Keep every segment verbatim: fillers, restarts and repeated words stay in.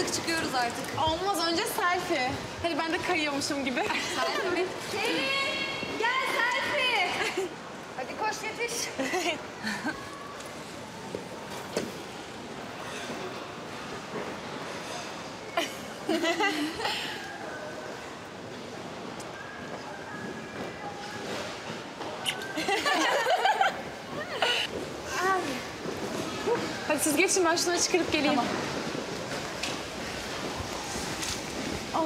Atladık çıkıyoruz artık. Olmaz, önce selfie. Hadi ben de kayıyormuşum gibi. Selfie mi? Selin! Gel selfie! Hadi koş yetiş. Hadi siz geçin, ben şuna çıkarıp geleyim. Tamam. Oh.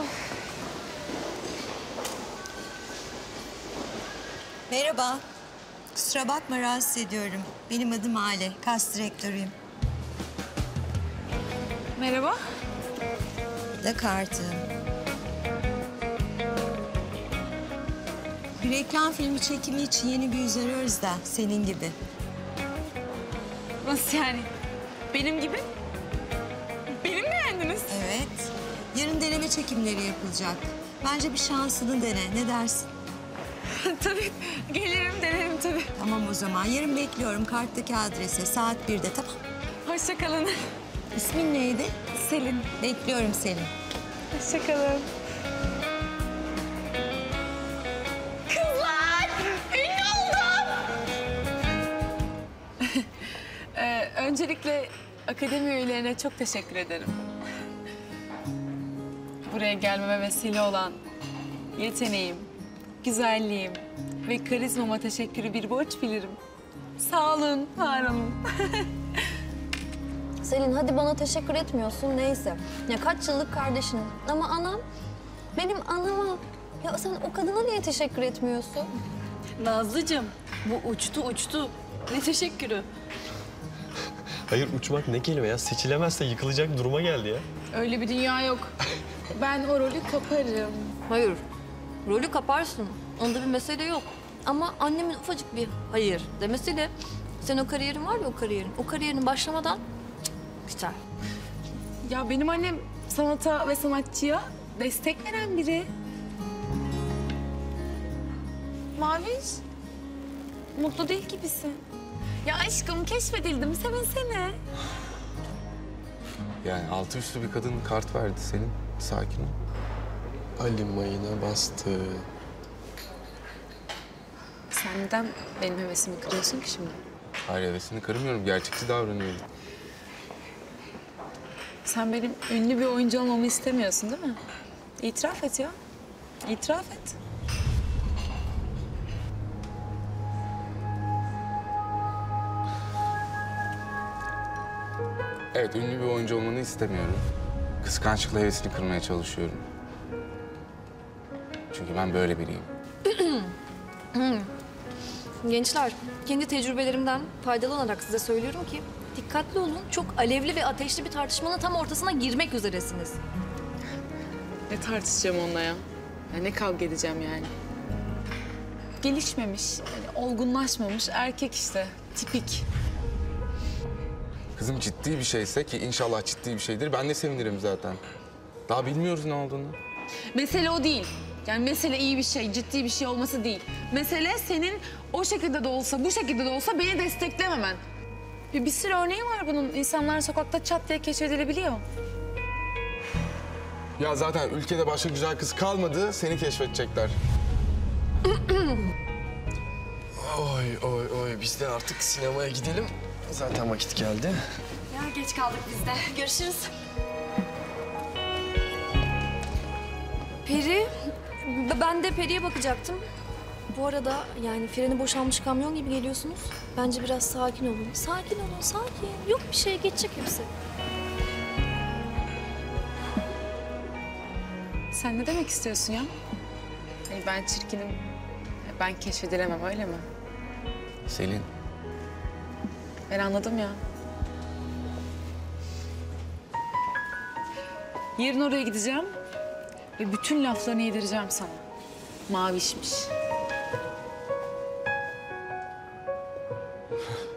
Merhaba. Kusura bakma rahatsız ediyorum. Benim adım Ale, kas direktörüyüm. Merhaba. Da kartım. Bir reklam filmi çekimi için yeni bir yüz arıyoruz da senin gibi. Nasıl yani? Benim gibi? Beni mi beğendiniz? Evet. Yarın deneme çekimleri yapılacak. Bence bir şansını dene. Ne dersin? Tabii, gelirim, denerim tabii. Tamam o zaman. Yarın bekliyorum karttaki adrese. Saat birde tamam. Hoşça kalın. İsmin neydi? Selin. Bekliyorum seni. Hoşça kalın. Kızlar! Ünlü oldum! ee, öncelikle akademi üyelerine çok teşekkür ederim. Buraya gelmeme vesile olan yeteneğim, güzelliğim ve karizmama teşekkürü bir borç bilirim. Sağ olun, var olun. Selin hadi bana teşekkür etmiyorsun neyse. Ya kaç yıllık kardeşinim ama anam benim anama. Ya sen o kadına niye teşekkür etmiyorsun? Nazlıcığım, bu uçtu uçtu. Ne teşekkürü? Hayır uçmak ne kelime ya? Seçilemezse yıkılacak duruma geldi ya. Öyle bir dünya yok. Ben o rolü kaparım. Hayır. Rolü kaparsın. Onda bir mesele yok. Ama annemin ufacık bir hayır demesiyle sen o kariyerin var ya o kariyerin. O kariyerin başlamadan cık, biter. Ya benim annem sanata ve sanatçıya destek veren biri. Maviş, mutlu değil gibisin. Ya aşkım keşfedildim, sevinsene. Yani altı üstü bir kadın kart verdi senin. Sakin ol. Ali mayına bastı. Sen neden benim hevesimi kırıyorsun ki şimdi? Hayır hevesini kırmıyorum. Gerçekçi davranıyorum. Sen benim ünlü bir oyuncu olmamı istemiyorsun değil mi? İtiraf et ya. İtiraf et. Evet, ünlü bir oyuncu olmanı istemiyorum. Kıskançlıkla hevesini kırmaya çalışıyorum. Çünkü ben böyle biriyim. Gençler, kendi tecrübelerimden faydalanarak size söylüyorum ki dikkatli olun. Çok alevli ve ateşli bir tartışmanın tam ortasına girmek üzeresiniz. Ne tartışacağım onunla ya? Ya ne kavga edeceğim yani? Gelişmemiş, yani olgunlaşmamış erkek işte. Tipik. Kızım ciddi bir şeyse ki inşallah ciddi bir şeydir. Ben de sevinirim zaten. Daha bilmiyoruz ne olduğunu. Mesele o değil. Yani mesele iyi bir şey, ciddi bir şey olması değil. Mesele senin o şekilde de olsa, bu şekilde de olsa beni desteklememen. Bir, bir sürü örneği var bunun. İnsanlar sokakta çat diye keşfedilebiliyor. Ya zaten ülkede başka güzel kız kalmadı. Seni keşfedecekler. Oy oy oy biz de artık sinemaya gidelim. Zaten vakit geldi. Ya geç kaldık biz de. Görüşürüz. Peri, b- ben de Peri'ye bakacaktım. Bu arada yani freni boşalmış kamyon gibi geliyorsunuz. Bence biraz sakin olun. Sakin olun, sakin. Yok bir şey, geçecek hepsi. Sen ne demek istiyorsun ya? Hani ben çirkinim, ben keşfedilemem öyle mi? Selin. Ben anladım ya. Yarın oraya gideceğim ve bütün laflarını yedireceğim sana. Mavişmiş.